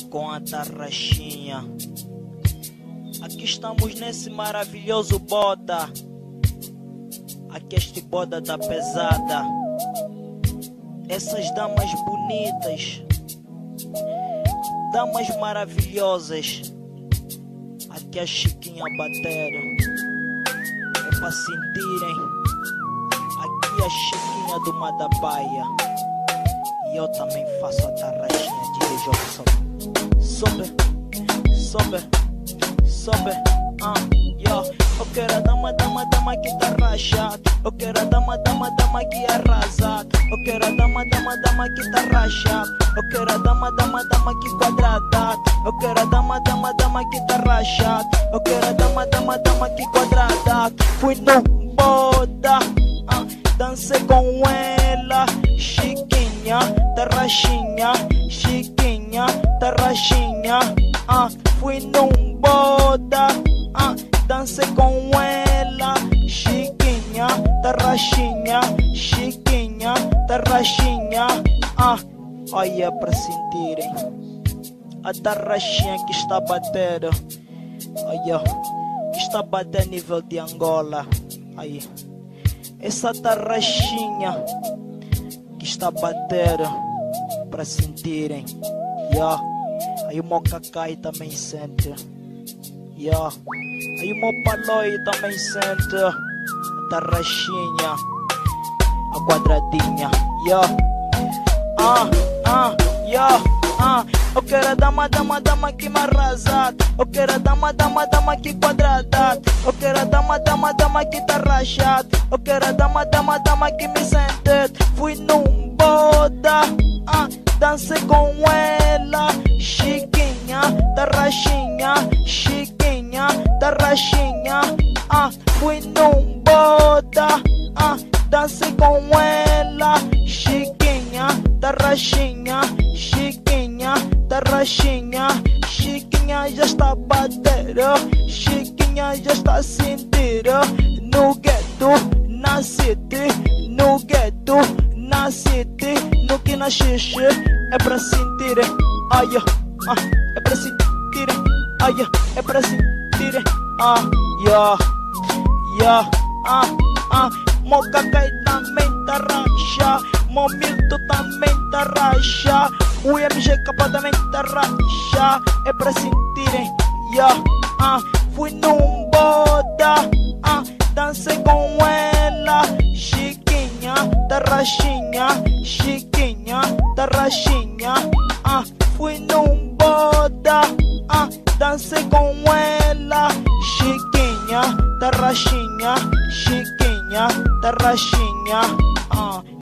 com a tarraxinha. Aqui estamos nesse maravilhoso boda. Aqui este boda da pesada. Essas damas bonitas, damas maravilhosas. Aqui a Chiquinha bateram. É pra sentirem. Aqui a Chiquinha do Madabaia. E eu também faço a tarraxinha de rejogo. Sobe, sobe, sobe, yo. Eu quero a dama que tá rachada. Eu quero a dama que é arrasada. Eu quero a dama que tá rachada. Eu quero a dama que quadrada. Eu quero a dama que tá rachada. Eu quero a dama que quadrada. Fui no boda, dancei com ela. Chiquinha, tarraxinha, Chiquinha, tarraxinha. Fui num boda, dancei com ela. Chiquinha, tarraxinha, Chiquinha, tarraxinha. Olha pra sentirem a tarraxinha que está a bater. Olha, que está a bater a nível de Angola. Aí, essa tarraxinha que está a bater para sentirem. Aí o meu Cacai também sente. Aí o meu Paloi também sente. A tarraxinha, a quadradinha. Eu quero a dama que me arrasada. Eu quero a dama que quadrada. Eu quero a dama que tá rachada. Eu quero a dama que me sente. Fui num boda, dancei com ela. Chiquinha, tarraxinha, Chiquinha, tarraxinha. Fui num boda, dancei com ela. Chiquinha, tarraxinha, Chiquinha, tarraxinha. Chiquinha já está a bater, Chiquinha já está a sentir. No gueto, na city, no gueto, na city, no que na xixi. É pra sentir, é pra sentir, é pra sentir. Mo Cacai também tá racha, Mo Milton também tá racha, o MGK também tá racha. É pra sentirem, fui num boda, dancei com ela. Chiquinha, tarraxinha, Chiquinha, tarraxinha. Fui num boda, dancei com ela. Chiquinha, tarraxinha, Chiquinha, tarraxinha.